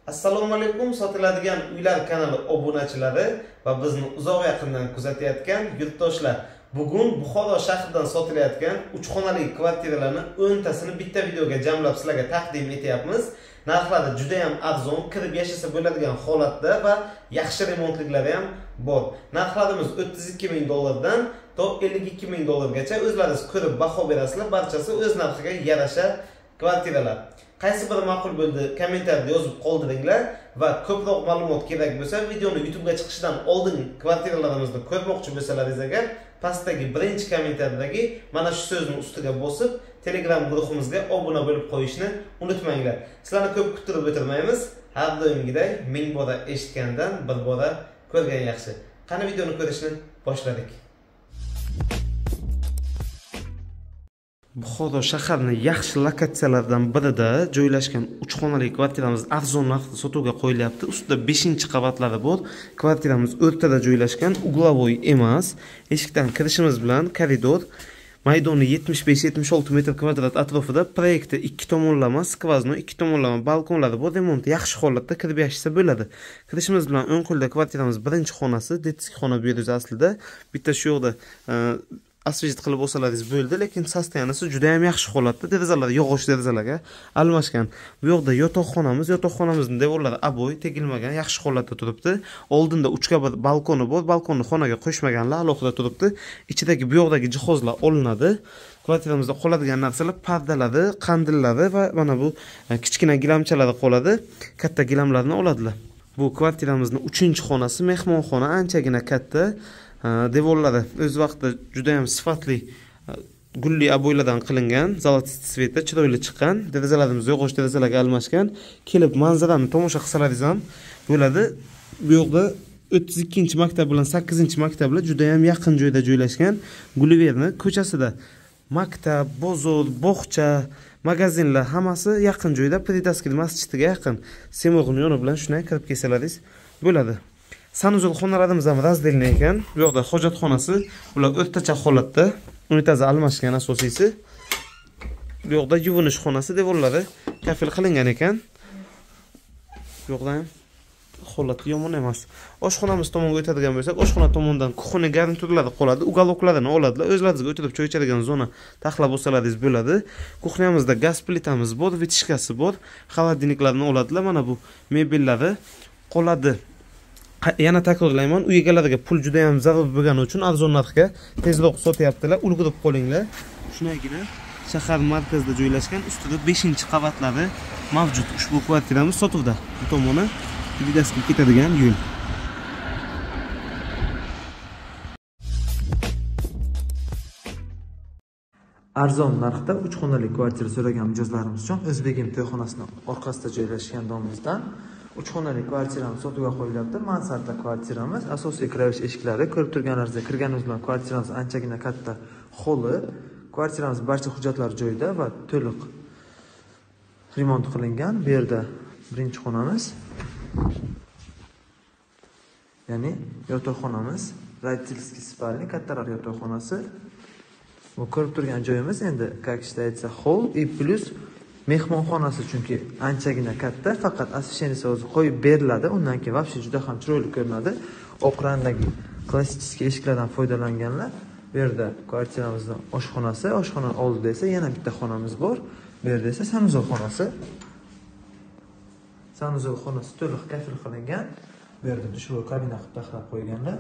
Assalomu alaykum, sotiladigan uylar kanali obunachilari va bizni uzoq yaqindan kuzatayotgan yurtdoshlar. Bugun Buxoro shahridan sotilayotgan 3 xonali kvartiralarni 10 tasini bitta videoga jamlab sizlarga taqdim etyapmiz. Narxlari juda ham arzon, kirib yashasa bo'ladigan holatda va yaxshi remontliklari ham bor. Narxlarimiz 32 ming dollardan to 52 ming dollargacha. O'zlaringiz ko'rib baho berasizlar. Barchasi o'z narxiga yarasha kvartiralar. Qaysi biri ma'qul bo'ldi kommentariyada yozib qoldiringlar va ko'proq ma'lumot kerak bo'lsa, videoni YouTube'ga chiqishidan oldin kvartiralarimizni ko'rmoqchi bo'lsalaringiz agar pastdagi birinchi kommentariyadagi mana shu so'zni ustiga bosib, Telegram guruhimizga obuna bo'lib qo'yishni unutmanglar. Sizlarni ko'p kuttirib o'tirmaymiz. Har doimgidek ming bora eshitgandan bir bora ko'rgan yaxshi. Qani videoni ko'rishni boshladik. Buxoro shaharining yaxshi lokatsiyalardan birida joylashgan 3 xonali kvartiramiz arzon narxda sotuvga qo'yilyapti. Ustida 5-qavatlari bor. Kvartiramiz o'rtada joylashgan, uglovoy emas. Eshikdan kirishimiz bilan koridor, maydoni 75-76 metr kvadrat atrofida, proyekti 2 tomonlama skvozno, 2 tomonlama balkonlari bor. Remonti yaxshi holatda kirib yashasa bo'ladi. Kirishimiz bilan o'ng qo'lda kvartiramiz birinchi xonasi, detskiy xona bu yerda aslida. Bitta shu yoqda asvejit qilib olsalaringiz bo'ldi, lekin sostoyanisi juda ham yaxshi holatda. Derazalar yog'och derazalarga almashgan. Bu yoqda yotoqxonamiz, yotoqxonamizning devorlari aboy, tegilmagan, yaxshi holatda turibdi. Oldinda 3 qavat balkoni bor. Balkonni xonaga qo'shmaganlar, alohida turibdi. Ichidagi bu yoqdagi jihozlar olinadi. Kvartiramizda qoladigan narsalar pardalari, qandillari va mana bu kichkina gilamchalari qoladi. Katta gilamlarni oladilar. Bu kvartiramizning 3-xonasi, mehmonxona, anchagina katta. Devorlari o'z vaqtida juda ham sifatli gulli aboylardan qilingan, zolotist sveta chiroyli chiqqan. Derazalarimiz yog'och derazalarga almashgan. Kelib manzarani tomosha qilsalaringiz ham bo'ladi. Bu yoqda 32-maktab bilan 8-maktablar juda ham yaqin joyda joylashgan. Gulliverni ko'chasida maktab, bozor, bog'cha, magazinlar hammasi yaqin joyda, Pridaskil masjidiga yaqin. Semog'ning yoni bilan shunday kirib kelsalaringiz bo'ladi. Sanuzul xonalarimiz ham razdelni ekan. Bu yoqda hojatxonasi, ular o'rtacha holatda, unitazi almashgan asosiysi. Bu yoqda yuvinish xonasi, devorlari kafil qilingan ekan. Bu yoqda ham holati yomon emas. Oshxonamiz tomonga o'tadigan bo'lsak, oshxona tomonidan kuxona garniturlari qoladi, ugaloklarini oladilar. O'zlaringizga o'tirib choy ichadigan zona taxlab olsalaringiz bo'ladi. Kuxnyamizda gaz plitamiz bor, vitishkasi bor, xolodilniklarni oladilar. Mana bu mebellari qoladi. Yana takrorlayman, uy egalariga pul juda ham zarur bo'lgani uchun arzon narxga tezroq sotyaptilar. Ulgurib qolinglar. Shunagina shahar markazida joylashgan, ustida 5-qavatlari mavjud. Ushbu kvartiramiz sotuvda. Bu tomoni Pridaskil ketadigan yo'l. Arzon narxda 3 xonali kvartira so'ragan mijozlarimiz uchun O'zbegim to'yxonasining orqasida joylashgan domimizdan 3 xonali kvartiramiz sotuvga qo'yilyapti. Mansarda kvartiramiz, asosiy kiravish eshiklari, ko'rib turganlaringizdek kirganimiz bilan kvartiramiz anchagina katta, holi. Kvartiramiz barcha hujjatlar joyida va to'liq remont qilingan. Bu yerda birinchi xonamiz, ya'ni yotoqxonamiz, родительский spalni, kattaroq yotoqxonasi. Bu ko'rib turgan joyimiz endi, как считается, hol и plus mehmonxonasi, chunki anchagina katta, faqat освещениесі o'zi qo'yib beriladi. Undan keyin vobshe juda ham chiroyli ko'rinadi. Oq rangdagi klassik eshiklardan foydalanganlar. Bu yerda kvartiramizning oshxonasi, oshxona oldida esa yana bitta xonamiz bor. Bu yerda esa sanuzol xonasi. Sanuzol xonasi to'liq kafil qilingan. Bu yerda dushvoy kabina qilib taxlab qo'yganlar.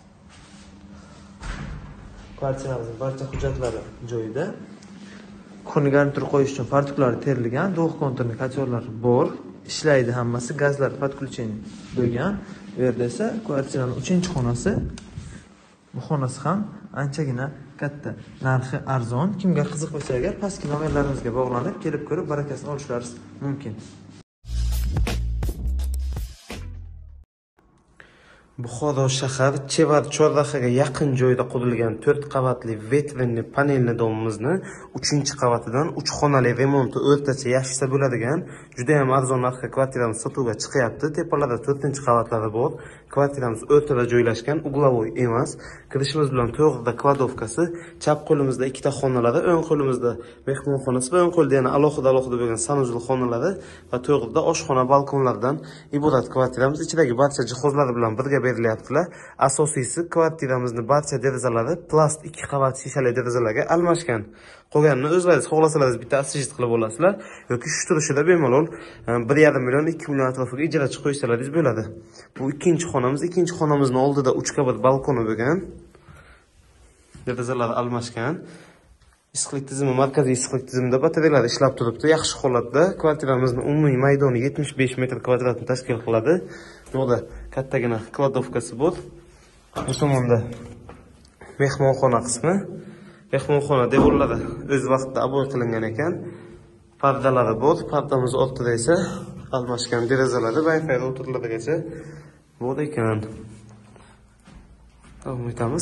Kvartiramizning barcha hujjatlari joyida. Kuxni garnitur qo'yish uchun fartuklari terilgan, to'q konturli kotyorlar bor, ishlaydi hammasi, gazlar podключение bo'lgan. Bu yerda esa kvartiraning 3-xonasi. Bu xonasi ham anchagina katta, narxi arzon. Kimga qiziq bo'lsa agar pastki nomerlarimizga bog'lanib, kelib ko'rib barakasini olishlaringiz mumkin. Buxoro shahar Chevar chorrahaga yaqin joyda qurilgan 4 qavatli vetrinli panelli domimizni 3-qavatidan 3 xonali remonti o'rtacha yaxshisa bo'ladigan juda ham arzon narxga kvartiramiz sotuvga chiqyapti. Tepalarda 4-qavatlari bor. Kvartiramiz o'rtada joylashgan, uglovoy emas. Kirishimiz bilan to'g'rida kladovkasi, chap qo'limizda 2 xonalari, o'ng qo'limizda mehmonxonasi va o'ng qo'lda yana alohida bo'lgan sanuzul xonalari va to'g'rida oshxona balkonlardan iborat kvartiramiz. Ichidagi barcha jihozlari bilan birga berilyaptilar. Asosiysi kvartiramizni barcha derazalari plast 2 qavat shishali derazalarga almashgan. Qolganini o'zlaringiz xohlasangiz bitta asijit qilib olasizlar yoki shu turishida bemalol 1,5 million 2 million atrofiga ijarachi qo'ysalaringiz bo'ladi. Bu ikkinchi xonamiz. Ikkinchi xonamizning oldida 3 qavat balkoni bo'lgan. Derazalar almashgan. Issiqlik tizimi, markaziy issiqlik tizimida batareyalar ishlab turibdi. Yaxshi holatda. Kvartiramizning umumiy maydoni 75 metr kvadratni tashkil qiladi. Yo'qda kattagina kladovkasi bor. Bu tomonda mehmonxona qismi. Mehmonxona devorlari o'z vaqtida aboy qilingan ekan. Pardalari bor. Pardamiz ortida esa almashgan derazalari Wi-Fi routerlargacha bor ekan. Davom etamiz.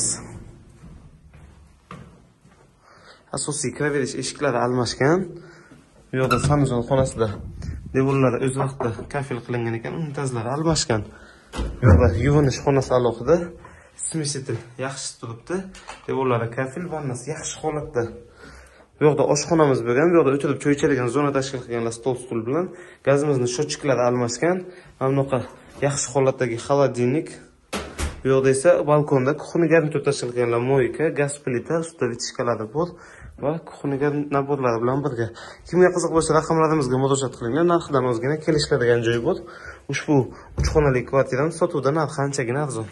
Asosiy kiraverish eshiklari almashgan. Bu yerda sanuzul xonasida devorlari o'z vaqtida kafil qilingan ekan, unitazlari almashgan. Bu yerda yuvinish xonasi alohida, smesetil yaxshi turibdi. Devorlari kafil, vannasi yaxshi holatda. Bu yerda oshxonamiz bo'lgan, bu yerda o'tirib choy ichadigan zona tashkil qilganlar stol stul bilan. Gazimizning shochiklari almashgan. Mana bunaqa yaxshi holatdagi xolodilnik. Bu yerda esa balkonda kuxni garnitur tashkil qilganlar moyka, gaz plita, ustida vichkalari bor va kuxniga naborlari bilan birga. Kimga qiziq bo'lsa raqamlarimizga murojaat qilinglar. Narxidan ozgina kelishadigan joy bor. Ushbu 3 xonali kvartiramiz sotuvda narxi anchagina arzon.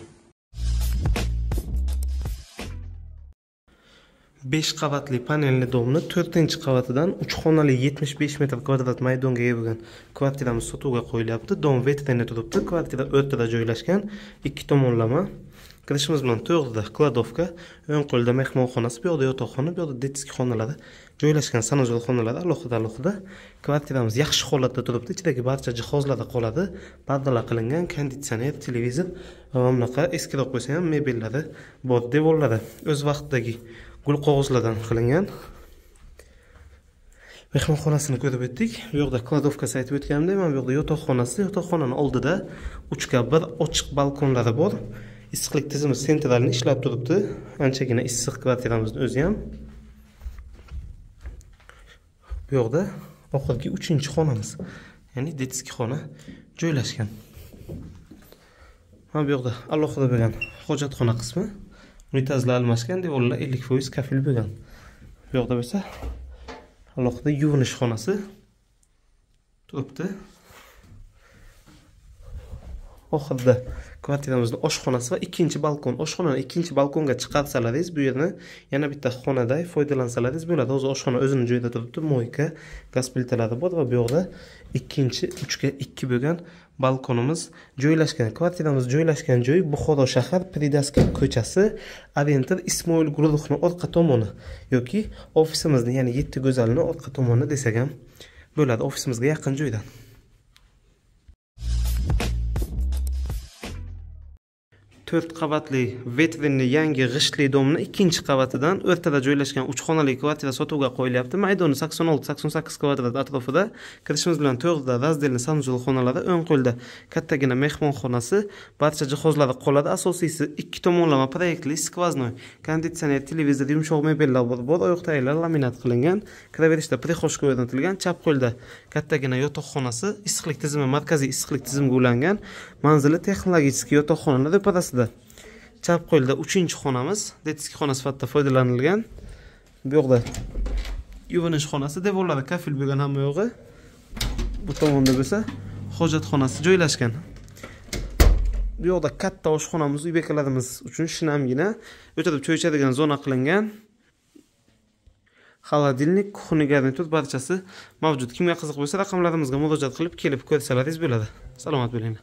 5 qavatli panelli domni 4-qavatidan 3 xonali 75 metr kvadrat maydonga ega bo'lgan kvartiramiz sotuvga qo'yilyapti. Dom vetrinli turibdi. Kvartira o'rtada joylashgan, 2 tomonlama. Kirishimiz bilan to'g'rida kladovka, o'ng qo'lda mehmonxonasi, bu yerda yotoqxona, bu yerda detskiy xonalari joylashgan, sanuzul xonalari alohida. Kvartiramiz yaxshi holatda turibdi. Ichidagi barcha jihozlar qoladi. Pardalar qilingan, konditsioner, televizor va bunaqa eskiroq bo'lsa ham mebellari bor. Devorlari o'z vaqtidagi gul qog'ozlardan qilingan. Mehmonxonasini ko'rib o'tdik. Bu yerda kladovkasi aytib o'tganimdek, mana bu yerda yotoqxonasi, yotoqxonaning oldida 3 ga 1 ochiq balkonlari bor. Issiqlik tizimi sentralni ishlab turibdi. Anchagina issiq kvartiramizning o'zi ham. Bu yerda oxirgi 3-xonamiz, ya'ni detskiy xona joylashgan. Mana bu yerda alohida bo'lgan hojatxona qismi, unitazlar almashgan, devorlar 50% kafil bo'lgan. Bu yerda bo'lsa alohida yuvinish xonasi turibdi. Oxirida kvartiramizning oshxonasi va 2-balkon. Oshxonani 2-balkonga chiqarsalaringiz, bu yerni yana bitta xonaday foydalansalaringiz bo'ladi. Hozir oshxona o'zining joyida turibdi. Moyka, gaz plitalari bor va bu yerda 3 ga 2 bo'lgan balkonimiz joylashgan. Kvartiramiz joylashgan joy Buxoro shahar Pridaska ko'chasi, Aventur Ismoil guruhining orqa tomoni yoki ofisimizning, ya'ni 7 go'zalning orqa tomoni desak ham bo'ladi. Ofisimizga yaqin joydan. To'rt qavatli vetrinli yangi g'ishtli domni 2-qavatidan o'rtada joylashgan 3 xonali kvartira sotuvga qo'yilyapti. Maydoni 86-88 kvadrat atrofida. Kirishimiz bilan to'g'rida razdelli sanuzul xonalari, o'ng qo'lda kattagina mehmonxonasi, barcha jihozlari qoladi. Asosiysi 2 tomonlama proyektli skvoznoy, konditsioner, televizor, yumshoq mebellar bor. Oyoq tayinlar laminat qilingan. Kiraverishda prixoshka o'rnatilgan. Chap qo'lda kattagina yotoqxonasi, issiqlik tizimi, markaziy issiqlik tizimiga ulangan. Manzili texnologik yotoqxonalar ro'parasida. Chap qo'lda 3-xonamiz, detskiy xona sifatida foydalanilgan. Bu yerda yuvinish xonasi, devorlari kafil bo'lgan hamma yo'g'i. Bu tomonda bo'lsa hojatxonasi joylashgan. Bu yerda katta oshxonamiz, uy bekalarimiz uchun shinamgina o'tirib choy ichadigan zona qilingan. Xolodilnik, kuxni garnitur barchasi mavjud. Kimga qiziq bo'lsa raqamlarimizga murojaat qilib kelib ko'rsalaringiz bo'ladi. Salomat bo'linglar.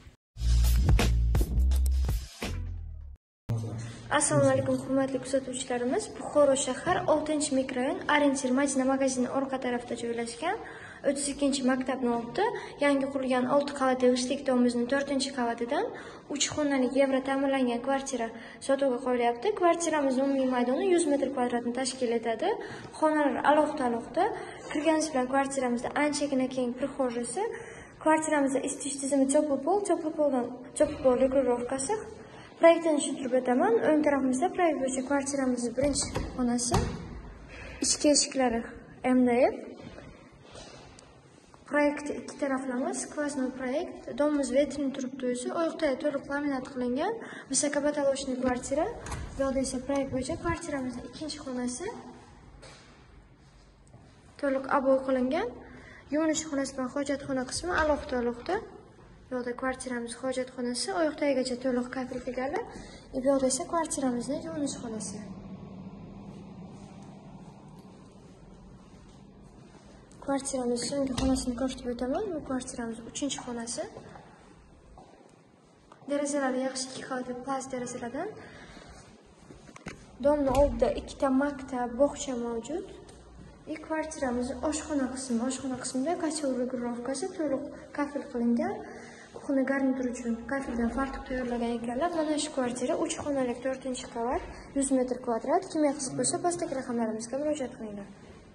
Assalomu alaykum hurmatli kuzatuvchilarimiz. Buxoro shahar 6-mikrorayon Orientir Madina magazini orqa tarafda joylashgan. 32-maktabni olibdi. Yangi qurilgan 6 qavatli g'ishtlik domimizning 4-qavatidan 3 xonali yevro ta'mirlangan kvartira sotuvga qo'yilyapti. Kvartiramizning umumiy maydoni 100 metr kvadratni tashkil etadi. Xonalar alohida. Kirganimiz bilan kvartiramizda anchagina keng prixojasi. Kvartiramizda isitish tizimi cho'pli pol regulirovkasi. Proyektni tushuntirib o'taman. O'ng tarafimizda proyekt bo'yicha kvartiramizning birinchi xonasi. Ichki eshiklari MDF. Proyekt ikki taraflama skvoznoy proyekt. Domimiz vetrin turibdi o'zi. Oyoqda to'liq laminat qilingan высокопотолочный kvartira. Bu yerda esa proyekt bo'yicha kvartiramizning ikkinchi xonasi. To'liq aboy qilingan. Yuvinish xonasi bilan hojatxona qismi alohida. Bu yerda kvartiramiz hojatxonasi, oyoqdagigacha to'liq kafil qilganlar. Bu yerda esa kvartiramizning yuvinish xonasi. Kvartiramiz so'nggi xonasini ko'rsatib o'taman. Bu kvartiramiz 3-xonasi. Derazalari yaxshi 2 qavatli plast derazalardan. Domni oldida 2 ta maktab, bog'cha mavjud. Kvartiramiz oshxona qismida kachel regulirovkasi to'liq kafil qilingan. Kuxni garnitur uchun kafildan farq tayyorlagan ekanlar. Mana shu kvartira 3 xonali 4-qavat, 100 metr kvadrat. Kimga qiziq bo'lsa, pastdagi raqamlarimizga murojaat qilinglar.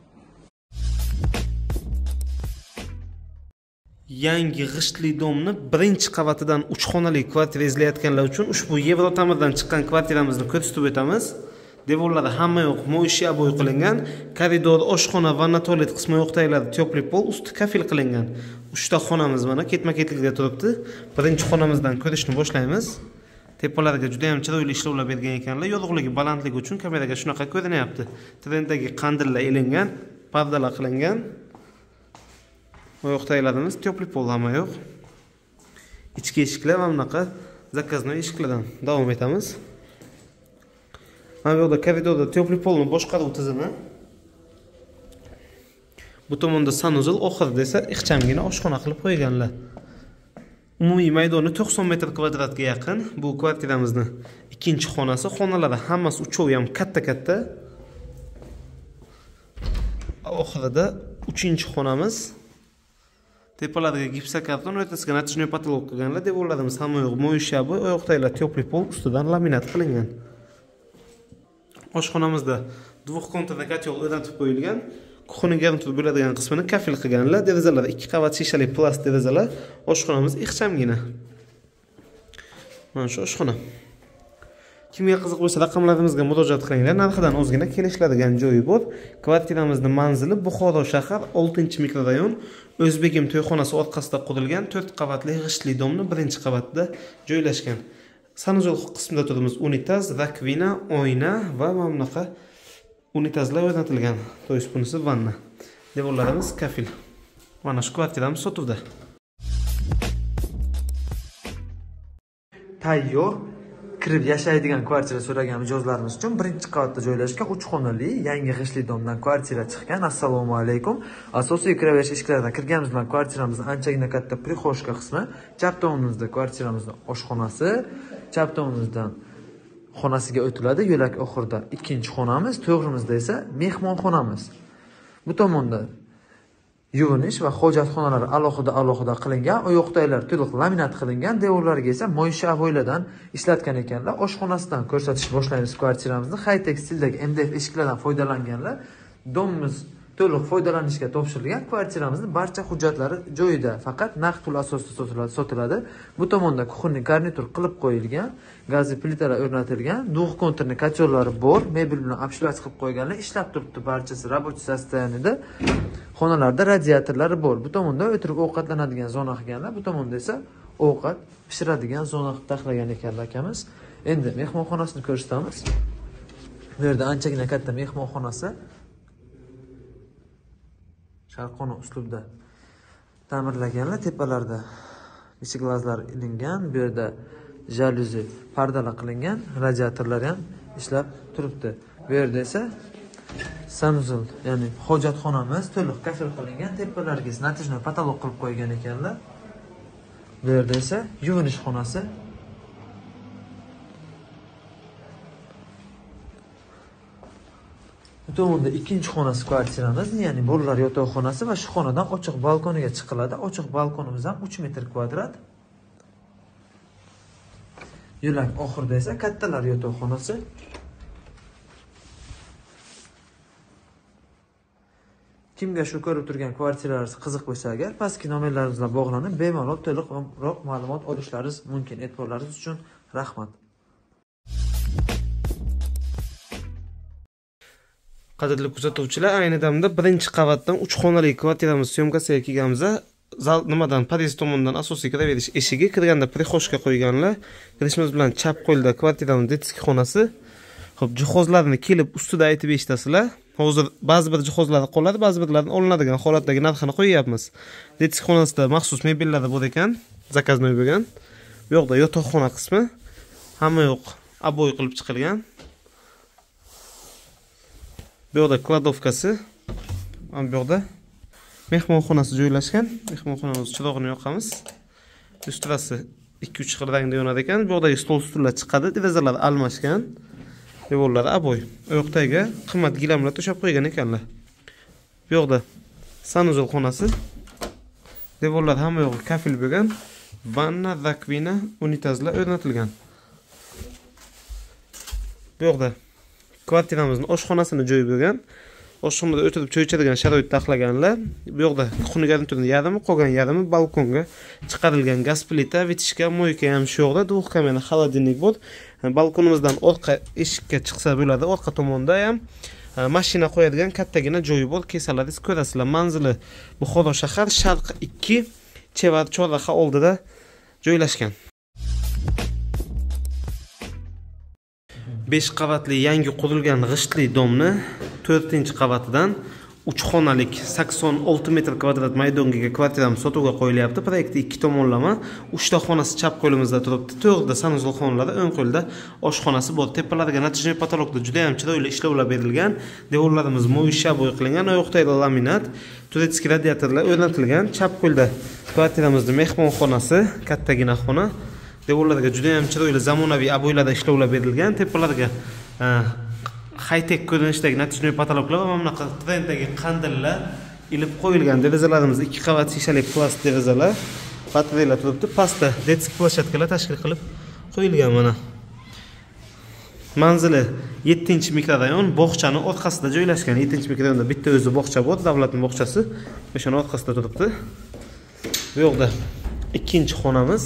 Yangi g'ishtli domni 1-qavatidan 3 xonali kvartira izlayotganlar uchun ushbu yevro ta'mirdan chiqqan kvartiramizni ko'rsatib o'tamiz. Devorlari hamma yoq mo'ysha bo'y qilingan, koridor, oshxona, vanna, tualet qismi yo'qdagilar tepli pol, usti kafil qilingan. 3 ta xonamiz mana ketma-ketlikda turibdi. Birinchi xonamizdan ko'rishni boshlaymiz. Tepalariga juda ham chiroyli ishlovlar bergan ekanlar. Yorug'ligi, balandligi uchun kameraga shunaqa ko'rinyapti. Trenddagi qandillar ilingan, pardalar qilingan. Oyoqdagilarimiz tepli pol hamma yoq. Ichki eshiklar va bunaqa zakaznoy eshiklardan davom etamiz. Mana bu yerda koridorda tepli polni boshqaruv tizimi. Bu tomonda sanuzul, oxirida esa ixchamgina oshxona qilib qo'yganlar. Umumiy maydoni 90 metr kvadratga yaqin. Bu kvartiramizning ikkinchi xonasi. Xonalari hammasi uchovi ham katta-katta. Oxirida 3-xonamiz. Tepalariga gipsokarton, o'rtasiga natijnoy patolog qilganlar. Devorlarimiz hamma yoq mo'yshabi, oyoqdagilar tepli pol, ustidan laminat qilingan. Oshxonamizda dvoqkontrda kotel o'rnatib qo'yilgan. Kuxni garnitur bo'ladigan qismini kafil qilganlar. Derazalar 2 qavat shishali plast derazalar. Oshxonamiz ixchamgina. Mana shu oshxona. Kimga qiziq bo'lsa raqamlarimizga murojaat qilinglar. Narxidan ozgina kelishiladigan joyi bor. Kvartiramizning manzili Buxoro shahar 6-mikrorayon. O'zbegim to'yxonasi orqasida qurilgan 4 qavatli g'ishtli domni 1-qavatda joylashgan. Sanuzul qismida turibmiz unitaz, rakvina, oyna va mana bunaqa unitazlar o'rnatilgan. To'y bunisi vanna. Devorlarimiz kafil. Mana shu kvartiramiz sotuvda. Tayyor kirib yashaydigan kvartira so'ragan mijozlarimiz uchun 1-qavatda joylashgan 3 xonali yangi g'ishtli domdan kvartira chiqqan. Assalomu alaykum. Asosiy kiraverish eshiklaridan kirganimiz bilan kvartiramizning anchagina katta prixojka qismi. Chap tomonimizda kvartiramizning oshxonasi, chap tomonimizdan xonasiga o'tiladi. Yo'lak oxirida 2-xonamiz, to'g'rimizda esa mehmonxonamiz. Bu tomonda yuvinish va hojatxonalar alohida qilingan, oyoqdagilar to'liq laminat qilingan, devorlariga esa mo'ysha avoylardan ishlatgan ekanlar. Oshxonasidan ko'rsatishni boshlaymiz kvartiramizni. High-tech stildagi MDF eshiklardan foydalanganlar. Domimiz to'liq foydalanishga topshirilgan. Kvartiramizning barcha hujjatlari joyida, faqat naqd pul asosida sotiladi. Bu tomonda kuxni garnitur qilib qo'yilgan, gazli plitalar o'rnatilgan, dug' konturni kotyellari bor, mebel bilan obshlats qilib qo'yganlar, ishlab turibdi barchasi рабочий состоянияda. Xonalarda radiatorlari bor. Bu tomonda o'tirib ovqatlanadigan zona qilganlar, bu tomonda esa ovqat pishiradigan zona qilib taxlagan ekanlar akamiz. Endi mehmonxonasini ko'rsatamiz. Bu yerda anchagina katta mehmonxonasi. Sharqona uslubda ta'mirlaganlar. Tepalarda eshik glazlar ilingan, bu yerda jaluzi, pardalar qilingan, radiatorlar ham ishlab turibdi. Bu yerda esa sanuzul, ya'ni hojatxonamiz to'liq kafil qilingan, tepalariga natijnoy patolog qilib qo'ygan ekanlar. Bu yerda esa yuvinish xonasi. Bu tomonda ikkinchi xonasi kvartiramiz, ya'ni bolalar yotoqxonasi va shu xonadan ochiq balkoniga chiqiladi. Ochiq balkonimiz ham 3 metr kvadrat. Yo'lak oxirida esa kattalar yotoqxonasi. Kimga shu ko'rib turgan kvartiralar qiziq bo'lsa agar, pastki nomerlaringiz bilan bog'lanib, bemalol to'liqroq ma'lumot olishlaringiz mumkin. E'tiborlaringiz uchun rahmat. Qadrli kuzatuvchilar, ayni damda birinchi qavatdan 3 xonali kvartiramiz syomkasiga kelganmiz. Zal nimadan pod'ezd tomonidan asosiy kiraverish eshigi, kirganda prixoshka qo'yganlar. Kirishimiz bilan chap qo'lda kvartiramiz detskiy xonasi. Xo'p, jihozlarni kelib ustida aytib eshitasizlar. Hozir ba'zi bir jihozlar qoladi, ba'zi birlardan olinadigan holatdagi narxini qo'yapmiz. Detskiy xonasida maxsus mebellar bor ekan, zakaznoy bo'lgan. Bu yoqda yotoqxona qismi hamma yoq aboy qilib chiqilgan. Bu yoqda kladovkasi, bu yoqda mehmonxonasi joylashgan. Mehmonxonamiz chirog'ini yoqamiz. Ustirasi 2-3 xil rangda yonadi ekan. Bu yoqdagi stol stullar chiqadi, derazalar almashgan. Devorlari aboy. Bu yoqdagi qimmat gilamlar to'shab qo'ygan ekanlar. Bu yoqda sanuzul xonasi. Devorlar hamma yo'g'i kafil bo'lgan. Vanna, rakvina, unitazlar o'rnatilgan. Bu yoqda kvartiramizning oshxonasini joyi bo'lgan. Oshxonada o'tirib choy ichadigan sharoit taxlaganlar. Bu yoqda kухня garniturining yarmi, qolgan yarmi balkonga chiqarilgan gaz plita, vitishka, moyka ham shu yoqda, duxkamera, xolodilnik bor. Balkonimizdan orqa eshikka chiqsa bo'ladi, orqa tomonda ham mashina qo'yadigan kattagina joyi bor. Kesalaringiz ko'rasizlar. Manzili Buxoro shahar, Sharq 2, Chevar chorraha oldida joylashgan. 5 qavatli yangi qurilgan g'ishtli domni 4-qavatidan 3 xonalik 86 metr kvadrat maydonga kvartiramiz sotuvga qo'yilyapti. Proyektda 2 tomonlama, 3 ta xonasi chap qo'limizda turibdi. 4 da sanuzul xonalari, o'ng qo'lda oshxonasi bor. Tepalariga natijali patologda juda ham chiroyli ishlovlar berilgan. Devorlarimiz mo'ysha bo'y qilingan, oyoqdagi laminat, turetskiy radiatorlar o'rnatilgan. Chap qo'lda kvartiramizning mehmonxonasi, kattagina xona. Devorlarga juda ham chiroyli zamonaviy aboylarda ishlovlar berilgan. Tepalariga high-tech ko'rinishdagi natijali patologlar va mana trenddagi qandillar ilib qo'yilgan. Derazalarimiz 2 qavat shishali plast derazalar, batareyalar turibdi. Pastda detskiy plashadkalar tashkil qilib qo'yilgan mana. Manzili 7-mikrorayon, bog'chani orqasida joylashgan. 7-mikrorayonda bitta o'zi bog'cha bor, davlatning bog'chasi. O'shaning orqasida turibdi. Bu yoqda 2-xonamiz.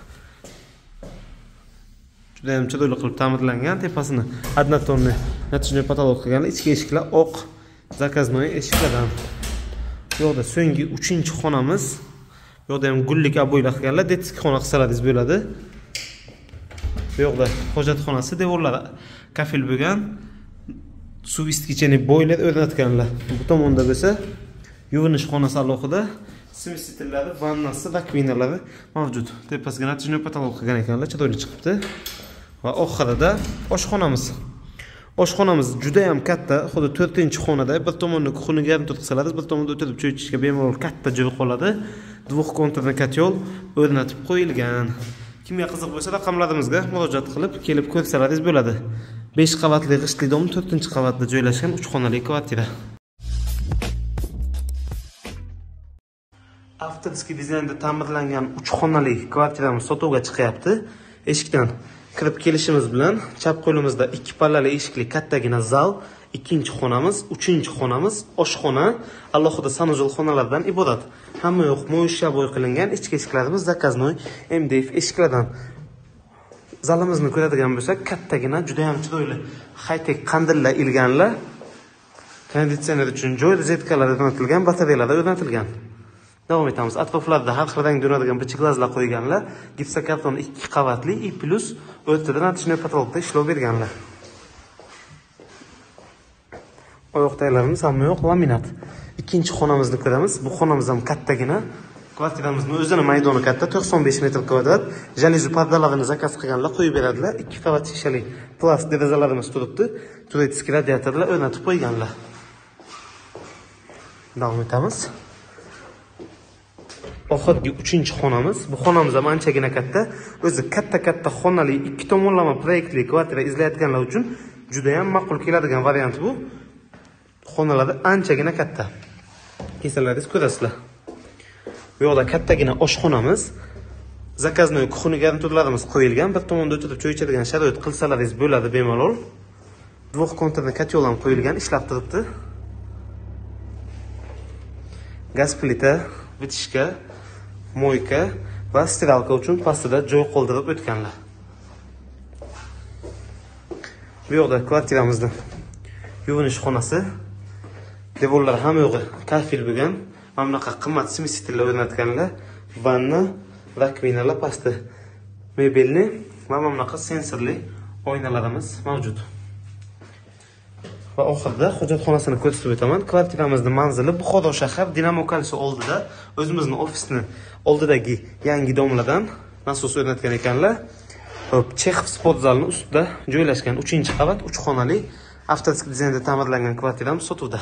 Juda ham chiroyli qilib ta'mirlangan. Tepasini однотонный natijali patolog qilgan. Ichki eshiklar oq zakaznoy eshiklardan. Bu yoqda so'nggi 3-xonamiz. Bu yoqda ham gullik aboylar qilganlar. Detskiy xona qilsalaringiz bo'ladi. Bu yoqda hojatxonasi, devorlari kafil bo'lgan. Suv iskichani boylar o'rnatganlar. Bu tomonda bo'lsa yuvinish xonasi alohida, simsitillari, vannasi, rakvinalari mavjud. Tepasiga natijali patolog qilgan ekanlar, chiroyli chiqibdi. Va oxirida oshxonamiz. Oshxonamiz juda ham katta, xuddi 4-xonada bir tomonni kухня garnitur qilsalar, bir tomonda o'tirib choy ichishga bemalol katta joy qoladi. Dvoxkonturli kotyol o'rnatib qo'yilgan. Kimga qiziq bo'lsa raqamlarimizga murojaat qilib, kelib ko'rsalaringiz bo'ladi. 5 qavatli g'ishtli dom 4-qavatda joylashgan 3 xonali kvartira. Avtorskiy dizaynda ta'mirlangan 3 xonali kvartiramiz sotuvga chiqyapti. Eshikdan kirib kelishimiz bilan chap qo'limizda 2 pallali eshikli kattagina zal, 2-xonamiz, 3-xonamiz, oshxona, alohida sanuzul xonalardan iborat. Hamma yoq mo'ysha bo'y qilingan, ichki eshiklarimiz zakaznoy MDF eshiklardan. Zalimizni ko'radigan bo'lsak, kattagina, juda ham chiroyli high-tech qandillar ilganlar. Konditsioner uchun joy, rozetkalar o'rnatilgan, batareyalar o'rnatilgan. Davom etamiz. Atroflarda har xil rangda yonadigan bichiglazlar qo'yganlar. Gipsokarton 2 qavatli, I+ o'rtada natijali patologda ishlov berganlar. Oyoqdaglarimiz hamma yoq laminat. 2-xonamizni ko'ramiz. Bu xonamiz ham kattagina. Kvartiramizning o'zini maydoni katta, 95 metr kvadrat. Jaluzi pardalarini zakaz qilganlar qo'yib beradilar. 2 qavat shishali plast derazalarimiz turibdi. Turetskiy radiatorlar o'rnatib qo'yganlar. Davom etamiz. Oxirgi 3-xonamiz. Bu xonamiz ham anchagina katta. O'zi katta xonali 2 tomonlama proyektli kvartira izlayotganlar uchun juda ham ma'qul keladigan variant bu. Xonalari anchagina katta. Kesalaringiz ko'rasizlar. Bu yoqda kattagina oshxonamiz. Zakaznoy kuxni garniturlarimiz qo'yilgan. Bir tomonda o'tirib choy ichadigan sharoit qilsalaringiz bo'ladi bemalol. Dvoxkonturni kotyol ham qo'yilgan, ishlab turibdi. Gaz plita, vitishka, moyka va stiralka uchun pastida joy qoldirib o'tganlar. Bu yoqda kvartiramizning yuvinish xonasi. Devorlar ham yo'g'i kafil bo'lgan. Mana bunaqa qimmat smetsitillar o'rnatganlar. Vanna, rakvinalar pastda mebelni va mana bunaqa sensorli oynalarimiz mavjud. Va oxirida hojatxonasini ko'rsatib o'taman. Kvartiramizning manzili Buxoro shahar Dinamo Kalsi oldida, o'zimizning ofisni oldidagi yangi domladan nasos o'rnatgan ekanlar. Chexov sport zalining ustida joylashgan 3-qavat 3 xonali avtomatik dizaynda ta'mirlangan kvartiramiz sotuvda.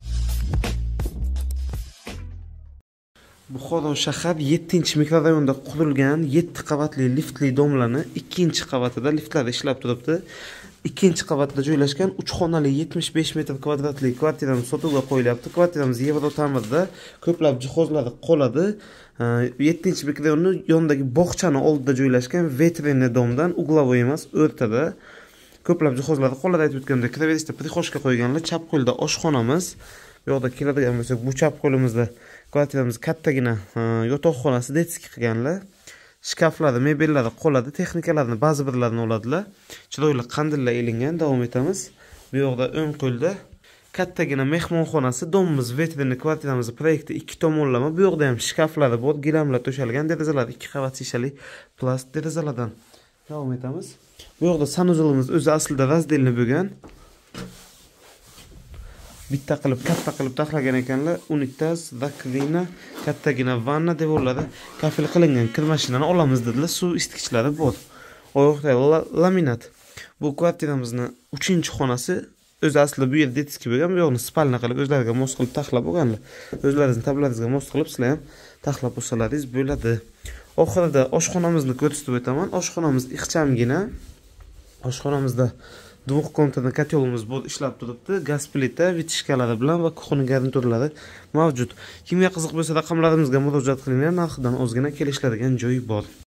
Buxoro shahar 7-mikrorayonda qurilgan 7 qavatli liftli domlani 2-qavatida liftlar ishlab turibdi. 2-qavatda joylashgan 3 xonali 75 metr kvadratli kvartiramiz sotuvga qo'yilyapti. Kvartiramiz Yevro ta'mirda, ko'plab jihozlari qoladi. 7-mikrorayonning yonidagi bog'chani oldida joylashgan veterinariy domdan uglovoy emas, o'rtada ko'plab jihozlari qoladi. Aytib o'tgandek, kiraverishda prixoshka qo'yganlar. Chap qo'lda oshxonamiz. Bu yoqda keladigan bo'lsak, bu chap qo'limizda kvartiramiz kattagina yotoqxonasi detskiy qilganlar. Shkaflari, mebellari qoladi, texnikalarni ba'zi birlarini oladilar. Chiroyli qandillar ilingan, davom etamiz. Bu yoqda o'ng qo'lda kattagina mehmonxonasi, domimiz veterinariy kvartiramiz proyekti 2 tomonlama. Bu yoqda ham shkaflari bor, gilamlar to'shalgan, derazalar 2 qavat shishali plast derazalardan. Davom etamiz. Bu yoqda sanuzulimiz o'zi aslida razdelni bo'lgan. Bitta qilib, katta qilib taxlagan ekanlar. Unitas, rakvina, kattagina vanna, devorlari kafil qilingan. Kir mashinani olamiz dedilar. Suv isitgichlari bor. Oyoqda laminat. Bu kvartiramizning 3-xonasi. O'zi aslida bu yer detskiy bo'lgan. Bu yoqni spalna qilib o'zlariga mos qilib taxlab bo'lganlar. O'zlaringizning tablaringizga mos qilib sizlar ham taxlab bo'lsalaringiz bo'ladi. Oxirida oshxonamizni ko'rsatib o'taman. Oshxonamiz ixchamgina. Oshxonamizda dvoxkonturni kotyolimiz bor, ishlab turibdi. Gaz plita, vitishkalari bilan va kuxni garniturlari mavjud. Kimga qiziq bo'lsa raqamlarimizga murojaat qilinglar. Narxidan ozgina kelishadigan joyi bor.